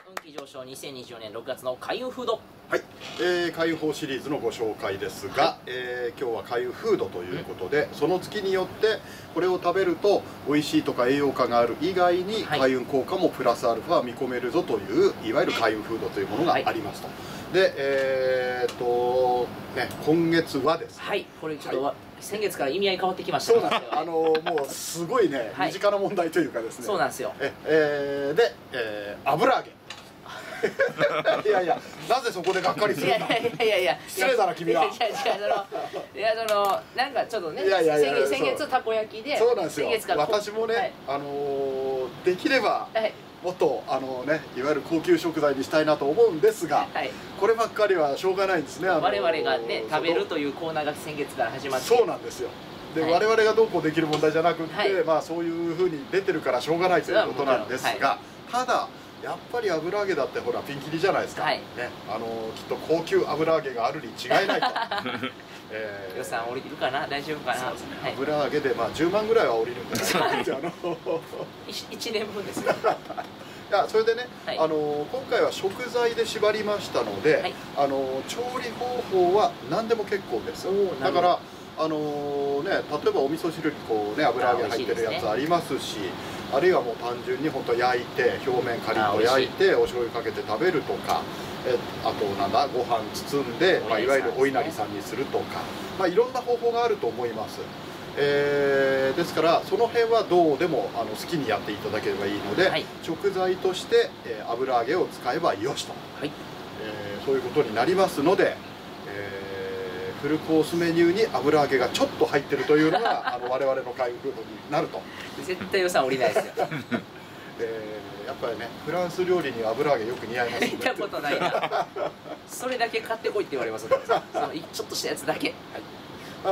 運気上昇2024年6月の開運フード。 はい、開運法シリーズのご紹介ですが、今日は開運フードということで、その月によってこれを食べると美味しいとか栄養価がある以外に開運効果もプラスアルファ見込めるぞといういわゆる開運フードというものがありますと。で、今月はですね、 はい、これちょっと、先月から意味合い変わってきました。 そうなんです。もうすごいね、身近な問題というかですね。 そうなんですよ。 油揚げ。いやいや、なぜそこでがっかりするんだ。失礼だな君は。 なんかちょっとね、先月たこ焼きで、 そうなんですよ。私もね、できればもっといわゆる高級食材にしたいなと思うんですが、こればっかりはしょうがないんですね。 我々がね食べるというコーナーが先月から始まって、 そうなんですよ。で、我々がどうこうできる問題じゃなくって、まあそういうふうに出てるからしょうがないということなんですが、ただやっぱり油揚げだってほらピンキリじゃないですか。ね、きっと高級油揚げがあるに違いないと。 予算降りるかな、大丈夫かな。 油揚げでまあ10万ぐらいは降りるんじゃないかな。 1年分ですよ。 いや、それでね、今回は食材で縛りましたので、調理方法は何でも結構です。だから例えばお味噌汁にこうね油揚げ入ってるやつありますし、あるいはもう単純に本当焼いて表面カリッと焼いてお醤油かけて食べるとか、あとなんだご飯包んで、いわゆるお稲荷さんにするとか、いろんな方法があると思います。ですからその辺はどうでも好きにやっていただければいいので、食材として油揚げを使えばよしと、そういうことになりますので、フルコースメニューに油揚げがちょっと入ってるというのが我々の開運フードになると。 絶対予算降りないですよ。 やっぱりね、フランス料理に油揚げよく似合います。 見たことないな。それだけ買ってこいって言われます。そのちょっとしたやつだけ。 我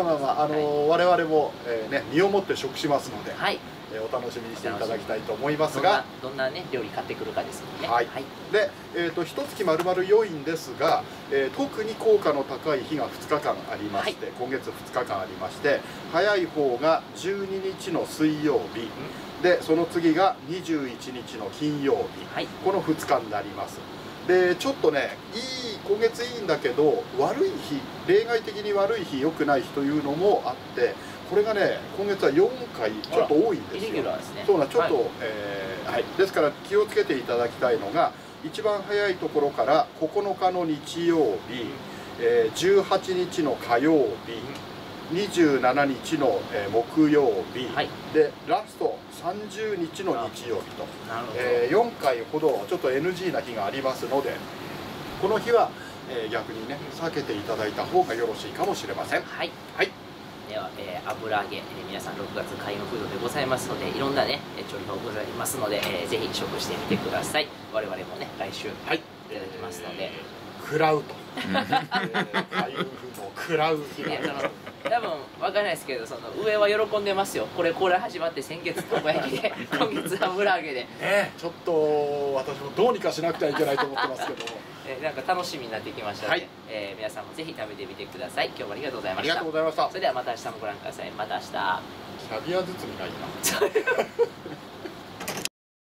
々も身をもって食しますので、お楽しみにしていただきたいと思いますが、 どんなね料理買ってくるかですもんね。 で、一月まるまる良いんですが、特に効果の高い日が2日間ありまして、今月2日間ありまして、早い方が12日の水曜日で、その次が21日の金曜日、この2日になります。で、ちょっとね、今月いいんだけど、悪い日、例外的に悪い日、良くない日というのもあって、これがね、今月は4回ちょっと多いんですよ。そうな、ちょっと、ですから気をつけていただきたいのが、一番早いところから9日の日曜日、18日の火曜日、27日の木曜日、でラスト30日の日曜日と、4回ほどちょっと NG な日がありますので、この日は逆にね避けていただいた方がよろしいかもしれません。 では、油揚げ、皆さん6月開運フードでございますので、いろんなね調理法ございますので、ぜひ食してみてください。我々もね来週いただきますので、 食らうと。開運フードを食らう。 多分わかんないですけど、その上は喜んでますよ。これ始まって先月たこ焼きで今月油揚げで、 ちょっと私もどうにかしなくてはいけないと思ってますけども、 なんか楽しみになってきましたので、皆さんもぜひ食べてみてください。今日もありがとうございました。 ありがとうございました。 それではまた明日もご覧ください。また明日。 キャビア包みがいいな。